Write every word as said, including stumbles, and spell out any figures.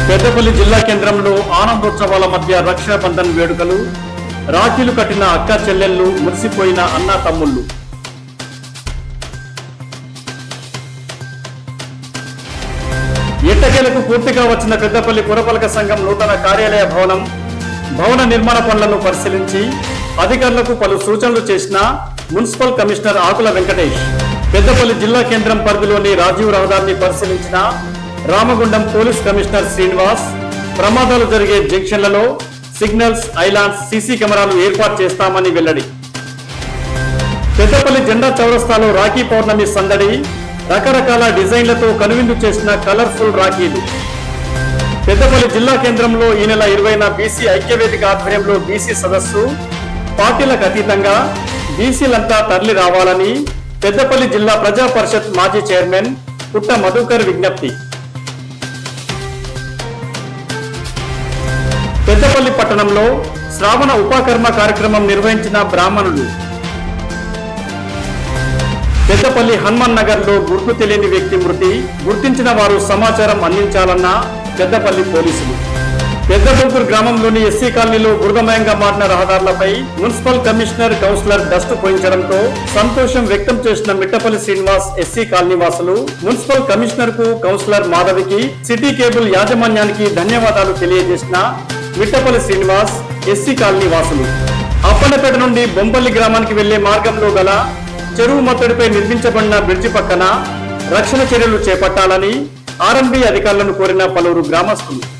పెద్దపల్లి జిల్లా కేంద్రంలో ఆనందోత్సవాల మధ్య రక్షా బంధన్ వేడుకలు. రాఖీలు కట్టిన అక్క చెల్లెళ్ళు, మురిసిపోయిన అన్న తమ్ముళ్ళు. ఎట్టకేలకు పూర్తిగా వచ్చిన పెద్దపల్లి పురపాలక సంఘం నూతన కార్యాలయ భవనం. భవన నిర్మాణ పనులను పరిశీలించి అధికారులకు పలు సూచనలు చేసిన మున్సిపల్ కమిషనర్ ఆకుల వెంకటేష్. పెద్దపల్లి జిల్లా కేంద్రం పరిధిలోని రాజీవ్ రహదారిని పరిశీలించిన రామగుండం పోలీస్ కమిషనర్ శ్రీనివాస్. ప్రమాదాలు జరిగే జంక్షన్లలో సిగ్నల్స్, ఐలాండ్స్, సీసీ కెమెరాలు ఏర్పాటు చేస్తామని వెల్లడి. పెద్దపల్లి జెండా చౌరస్తాలో రాఖీ పౌర్ణమి సందడి. రకరకాల డిజైన్లతో కనువిందు చేసిన కలర్ఫుల్ రాఖీలు. పెద్దపల్లి జిల్లా కేంద్రంలో ఈ నెల ఇరవైన బీసీ ఐక్యవేదిక ఆధ్వర్యంలో బీసీ సదస్సు. పార్టీలకు అతీతంగా బీసీలంతా తరలి రావాలని పెద్దపల్లి జిల్లా ప్రజా పరిషత్ మాజీ చైర్మన్ పుట్ట మధుకర్ విజ్ఞప్తి. పెద్దపల్లి పట్టణంలో శ్రావణ ఉపాకర్మ కార్యక్రమం నిర్వహించిన బ్రాహ్మణులు. పెద్దపల్లి హనుమాన్ నగర్ లో గుర్తు తెలియని వ్యక్తి మృతి. గుర్తించిన వారు సమాచారం అందించాలన్న పెద్దపల్లి పోలీసులు. పెద్దబొంకూరు గ్రామంలోని ఎస్సీ కాలనీలో బురదమయంగా మారిన రహదారులపై మున్సిపల్ కమిషనర్, కౌన్సిలర్ డస్ట్ పోయించడంతో సంతోషం వ్యక్తం చేసిన మిట్టపల్లి శ్రీనివాస్, ఎస్సీ కాలనీ వాసులు మున్సిపల్ కమిషనర్ కు, కౌన్సిలర్ మాధవికి, సిటీ కేబుల్ యాజమాన్యానికి ధన్యవాదాలు తెలియజేసిన మిట్టపల్లి శ్రీనివాస్, ఎస్సీ కాలనీ వాసులు. అప్పన్నపేట నుండి బొంపల్లి గ్రామానికి వెళ్లే మార్గంలో గల చెరువు మత్తడిపై నిర్మించబడిన బ్రిడ్జి పక్కన రక్షణ చర్యలు చేపట్టాలని ఆర్ఎండ్బీ అధికారులను కోరిన పలువురు గ్రామస్తులు.